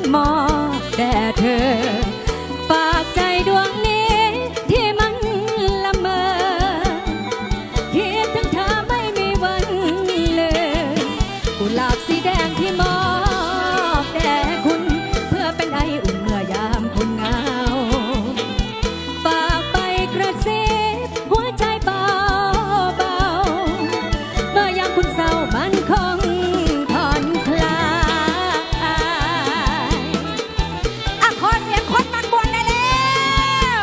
มอบแด่เธอฝากใจดวงนี้ที่มันละเมอคิดถึงเธอไม่มีวันเลยกุหลาบสีแดงที่มอบแด่คุณเพื่อเป็นไออุ่นเมื่อยามคุณเหงาฝากไปกระซิบหัวใจเบาเบาเมื่อยามคุณเศร้ามันคงผ่อนคลายขอเสียงคนมันบวนได้แล้ว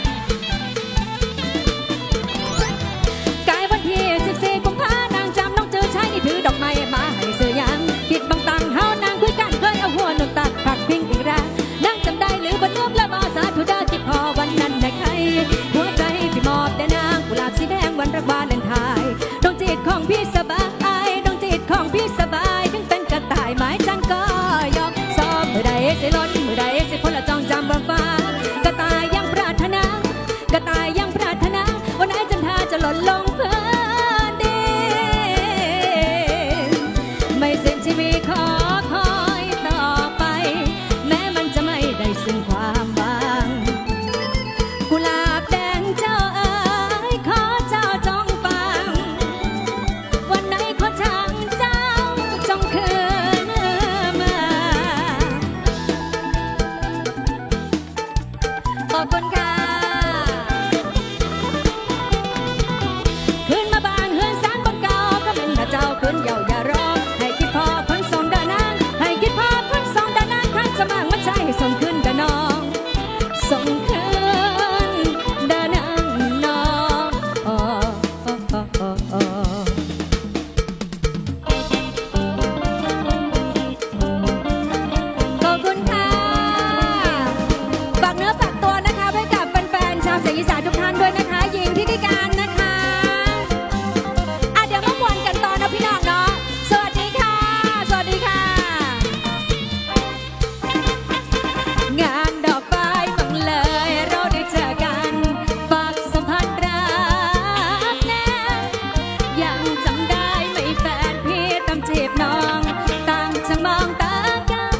กายวันที่14 กุมภานางจำน้องเจอชายที่ถือดอกไม้มาให้เสือยังคิดบางตังเฮานางคุยกันเคยเอาหัวหนุนตักผักพิงอีกรักนางจำได้หรือบ่ลืมและบ่สาธุเด้อที่พอวันนั้นได้ใครหัวใจพี่มอบแด่นางกุหลาบสีแดงวันรักวาเลนไทน์ดวงจิตของพี่สบายดวงจิตของพี่สบายถึงเป็นกระต่ายไม้จันก็ยอมซ้อมมือใดสิล้นมือใดสิพ้นละจ้องจำบนฟ้ากระต่ายยังปรารถนากระต่ายยังปรารถนาวันไหนจันทราจะหล่นลงพื้นดินไม่สิ้นชีวิตขอคอยต่อไปแม้มันจะไม่ได้ซึ่งความหวังกุหลาบแดงเจ้าเอ๋ยขอเจ้าจงฟังวันไหนขอทางเจ้าจงคืนมาขอบคุณค่ะขึ้นมาบานเฮือนสารบนเก่าก็เป็นพระเจ้าขึ้นเยาอย่ารอให้คิดพอคนสองดานางให้คิดพอคนสองดานางครั้งจะมางมันใจให้ส่งขึ้นดานองส่งขึ้นดานางน้องขอบคุณค่ะฝากเนื้อฝากตัวนะคะไว้กับแฟนๆชาวเสียงอีสานทุกท่านด้วยนะคะยิงที่การนะคะเดี๋ยวมาบวนกันต่อนะพี่น้องเนาะสวัสดีค่ะสวัสดีค่ะงานดอกไม้บังเลยเราได้เจอกันฝากสัมพันธ์รักแน่ยังจำได้ไหมแฟนพี่ตามจีบน้องต่างจะมองตากัน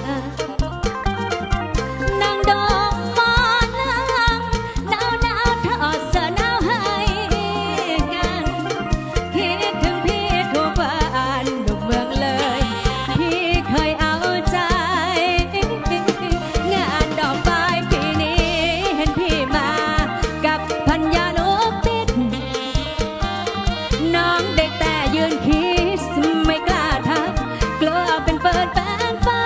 นางดอกมอนหนาวหนาวทอดเสื้อหนาวให้กันคิดถึงพี่ทุกวันทุกเมืองเลยพี่เคยเอาใจงานดอกไม้ปีนี้เห็นพี่มากับพันยาลูกติดน้องเด็กแต่ยืนคิสไม่กล้าทักกลัวเป็นเปิดแฟนฟ้า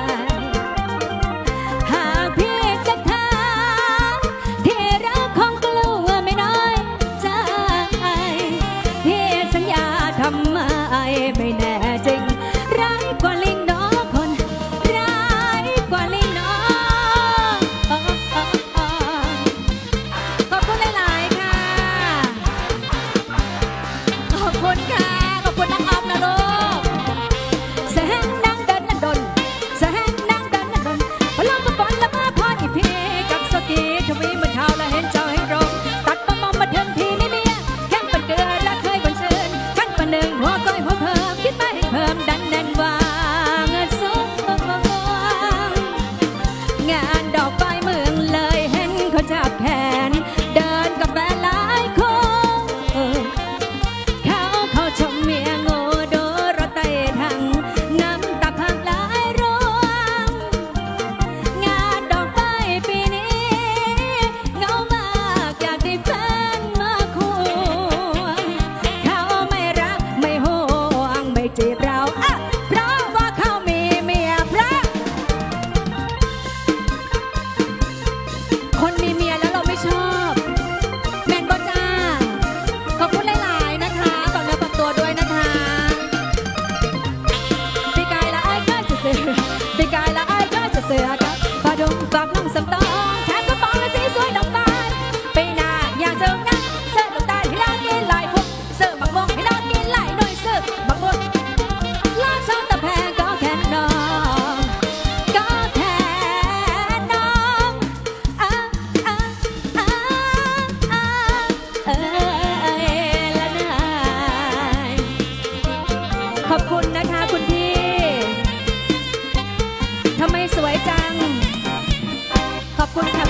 หากพี่จะทาที่รักของกลัวไม่น้อยใจพี่สัญญาทำไมไม่แน่จริงร้ายกว่าลิงน้อคนร้ายกว่าลิงน้อขอบคุณหลายๆค่ะขอบคุณค่ะขอบคุณนักออมนะลูกแสงนั่งเดินนั่นดนแสงนั่งเดินนั่นดนพอลองมาก่อนแล้วมาพออีพี่กับสกีทวีเหมือนเท้าและเห็นเจ้าให้ตรงตัดมามองมาถึงพี่ไม่เมียแข้งเป็นเกลือและเคยบนเชิญขั้นประหนึ่งหัวก้อยหัวเพิ่มคิดมาให้เพิ่มดันแน่นวางสูงงานดอกไม้เมืองเลยเห็นเขาจับแขนเดินกับแฟนหลายคนเขาชมเมียงูดูรถไต่ถังน้ำตาพังหลายรวงงานดอกไม้ปีนี้เงา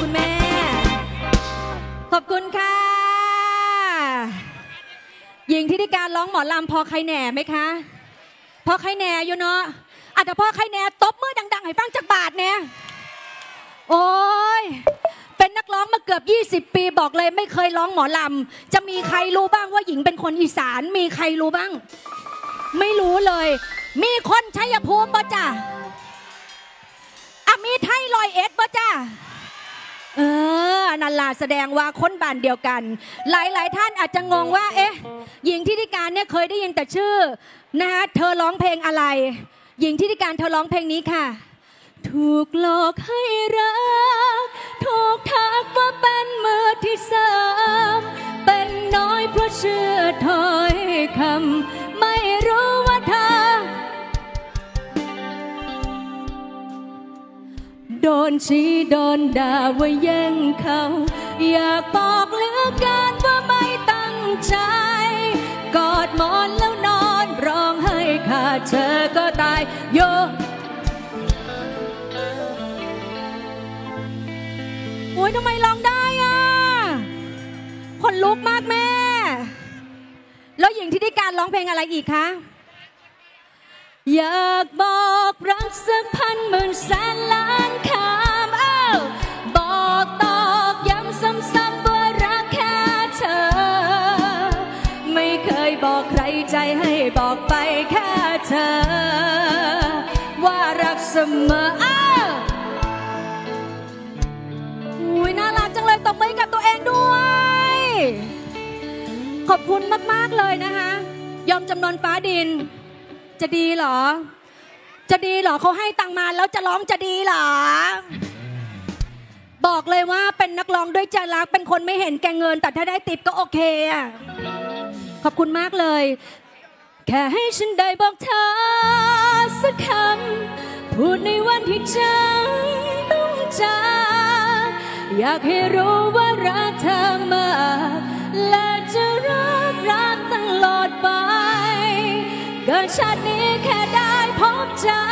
คุณแม่ขอบคุณค่ะหญิงที่ได้การร้องหมอลำพอใครแหน่ไหมคะพอใครแหน่อยู่เนาะอาจจะพอใครแหน่ตบมือดังๆให้ฟังจากบาทเนี่ยโอ้ยเป็นนักร้องมาเกือบ20 ปีบอกเลยไม่เคยร้องหมอลำจะมีใครรู้บ้างว่าหญิงเป็นคนอีสานมีใครรู้บ้างไม่รู้เลยมีคนชัยภูมิป่ะจ้ะมีไทย101ป่ะจ้ะนั่นล่ะแสดงว่าคนบ้านเดียวกันหลายท่านอาจจะงงว่าเอ๊ะหญิงทิติการเนี่ยเคยได้ยินแต่ชื่อนะคะเธอร้องเพลงอะไรหญิงทิติการเธอร้องเพลงนี้ค่ะถูกหลอกให้รักถูกทักว่าเป็นมือที่สามเป็นน้อยเพราะเชื่อถ้อยคำไม่รู้ว่าเธอโดนชี้โดนด่าว่าแย่งเขาอยากบอกเหลือเกินว่าไม่ตั้งใจกอดหมอนแล้วนอนร้องไห้ขาดเธอก็ตายโยโอ้ยทำไมร้องได้อ่ะคนลุกมากแม่แล้วหญิงที่ได้การร้องเพลงอะไรอีกคะอยากบอกรักสัก1,000,000 แสนล้านคำบอกตอกย้ำซ้ำๆว่ารักแค่เธอไม่เคยบอกใครใจให้บอกไปแค่เธอว่ารักเสมออุ้ยน่ารักจังเลยตบมือกับตัวเองด้วยขอบคุณมากๆเลยนะคะยอมจำนนฟ้าดินจะดีเหรอจะดีเหรอเขาให้ตังมาแล้วจะร้องจะดีเหรอบอกเลยว่าเป็นนักร้องด้วยใจรักเป็นคนไม่เห็นแก่เงินแต่ถ้าได้ติปก็โอเคอ่ะขอบคุณมากเลยแค่ให้ฉันได้บอกเธอสักคำพูดในวันที่ฉันต้องจากอยากให้รู้ว่ารักเธอมากและจะรักตลอดไปก็ชาตินี้แค่ได้พบเธอ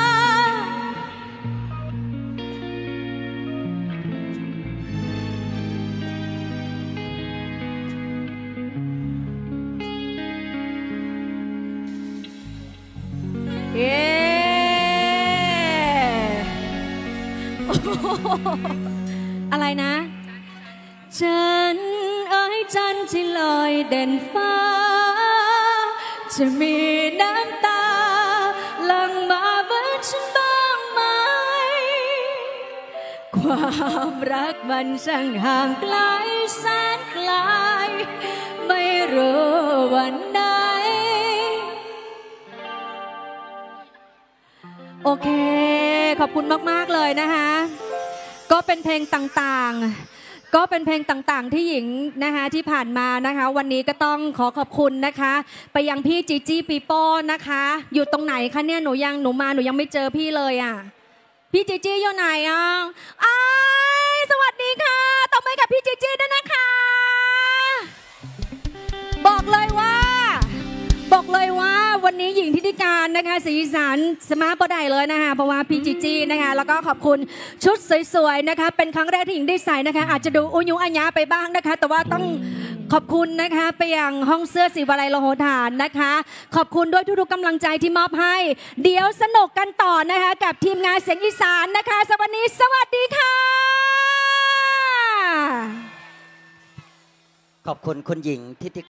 อะไรนะฉันเอ้ยจันทร์ที่ลอยเด่นฟ้าจะมีน้ำตาหลั่งมาเมื่อฉันบ้างไหมความรักมันช่างห่างไกลแสนไกลไม่รู้วันไหนโอเคขอบคุณมากๆเลยนะคะก็เป็นเพลงต่างๆก็เป็นเพลงต่างๆที่หญิงนะคะที่ผ่านมานะคะวันนี้ก็ต้องขอบคุณนะคะไปยังพี่จีจี้ปีโป้นะคะอยู่ตรงไหนคะเนี่ยหนูยังไม่เจอพี่เลยอ่ะพี่จีจี้อยู่ไหนอ่ะสวัสดีค่ะตบมือกับพี่จีจี้ด้วยนะคะบอกเลยว่าวันนี้หญิงทิติการนะคะสีสันสมาร์ทบอได้เลยนะคะเพราะว่าพี่จีจี้นะคะแล้วก็ขอบคุณชุดสวยๆนะคะเป็นครั้งแรกที่หญิงได้ใส่นะคะอาจจะดูอุยุอัญญาไปบ้างนะคะแต่ว่าต้องขอบคุณนะคะไปยังห้องเสื้อศิวาลัยโลโหฐานนะคะขอบคุณด้วยทุกๆกำลังใจที่มอบให้เดี๋ยวสนุกกันต่อนะคะกับทีมงานเสียงอีสานนะคะสวัสดีค่ะขอบคุณคุณหญิงทิติ